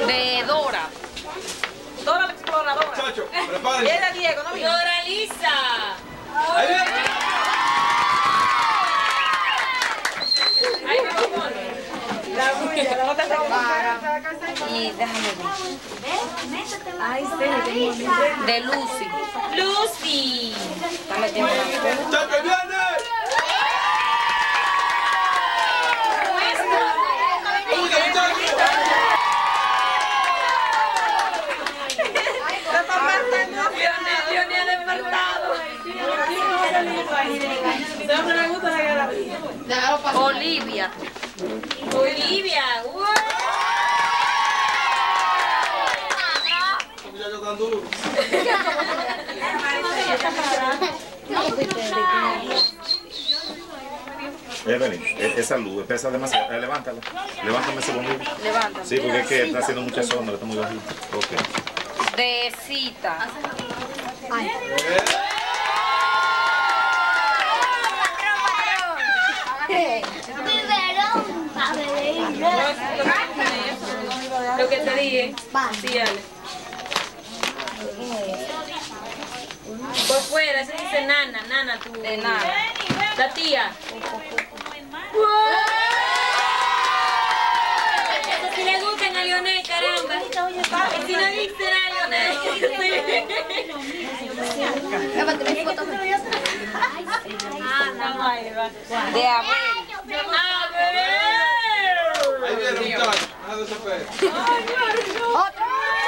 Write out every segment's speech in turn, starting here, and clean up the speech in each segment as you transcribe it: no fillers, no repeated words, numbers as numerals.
De Dora. Dora la exploradora. Muchachos, prepárense. Y es de Diego, ¿no? Dora Lisa. Ahí viene. Ahí me lo pone. La bulla, la otra Y déjame ver. Ay, sí, De Lucy. Lucy. Está metiendo una cosa. Muchachos, viene. Olivia. Olivia. Muchachos tan duros. Evelyn, esa luz pesa demasiado. Levántala. Levántame ese bombillo. Levanta. Sí, porque es que está haciendo mucha sombra, está muy bajito. Ok. De Cita. Lo que te dije. Sí, dale. Por fuera, se dice nana, nana tú. De nana. La tía. Eso sí le gustan a Lionel, caramba. Si no dicen a Lionel. De Abel. Ahí viene, muchachos. Nada de desespero. Otro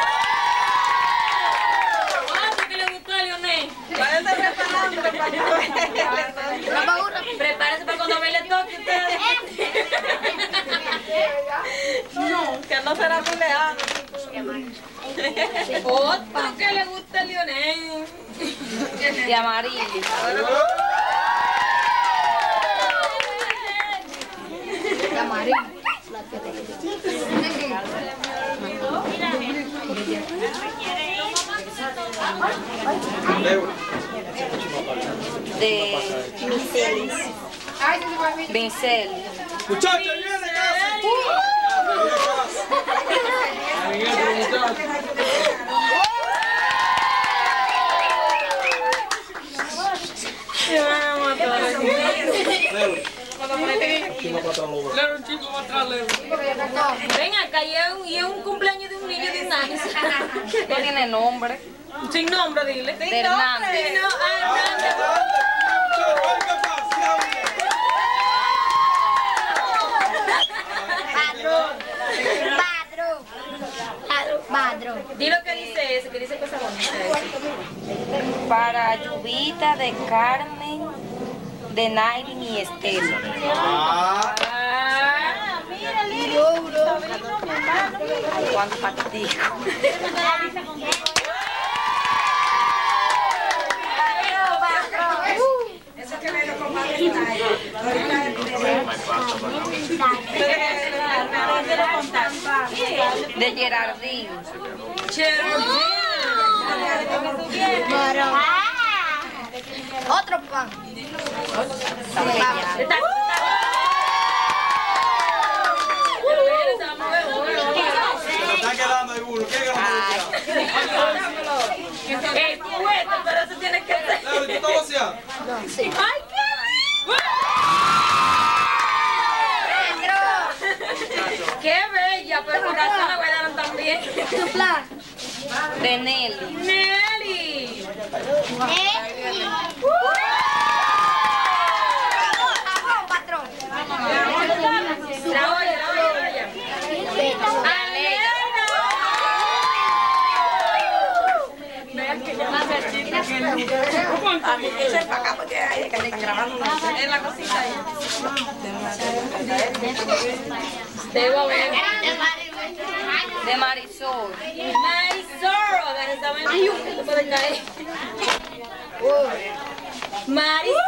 que le gustó a Lionel. Váyanse preparando para que Prepárese para cuando me le toque ustedes. no, que no será muy lejano. Otro que le gusta a Lionel. De amarillo. De Vincel. Muchachos, viene casi. Ahí viene, muchachos. Ven acá, y es un cumpleaños de un niño de un año. No tiene nombre. Sin nombre, dile. De Hernández. No, Hernández. Di lo que dice ese, que dice cosas bonitas. Para Lluvita, de Carmen, de Nailin y Estela. Mira, Lili. ¿Cuántos paqueticos? Eso que me lo compadre. De Gerardine. Otro pan. Se está quedando ahí uno. ¿Qué ganamos? Pero eso tiene que ser. Laura, ¿tú estás vaciando? ¡Ay, qué ¡qué bella! Pero por razón la guardaron también. De Nelly. ¡Nelly! La olla. A mí que se para acá porque hay que grabando en la cosita ahí. De Marisol. Marisol. A ver, esta vez no puede caer. Marisol.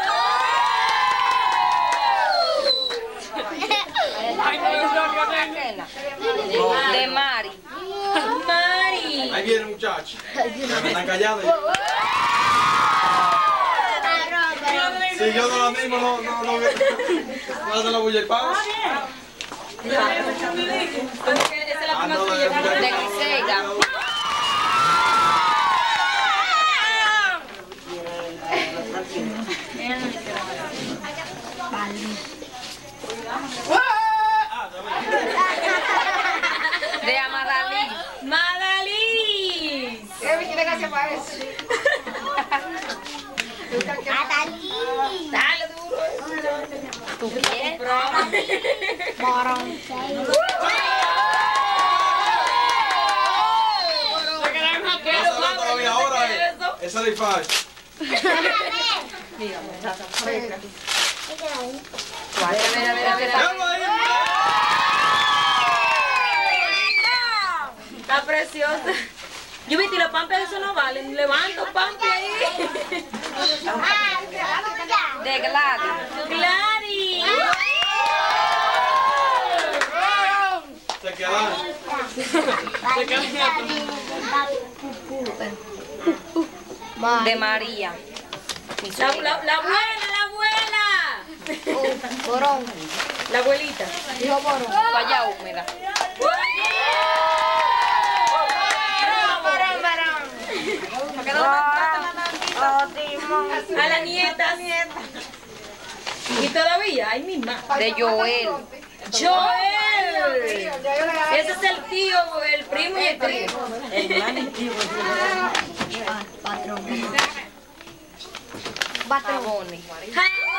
De Mari. Mari. Ahí viene, muchachos. Me están callando. Si yo no lo animo, no hace la bulla y pago. Esa es la Ah, primera no, que llegó. De Griselda. De Amadalí. ¡Madalí! ¿Qué gracia para eso? Dale duro. ¿Tú quieres? Todavía ahora es satisfactorio. A ver. Está preciosa. Yo vi, los pampes eso no valen. Levanto pampe ahí. De Gladys. Gladys. Se quedan. De María. Mi La suegra. abuela. Borón. La abuelita. Dijo Borón. Vaya húmeda. A la nieta. Y todavía, ahí misma. De Joel. Joel. Ese es el tío, el primo y el primo. Patrón. Pavone. ¡Ja!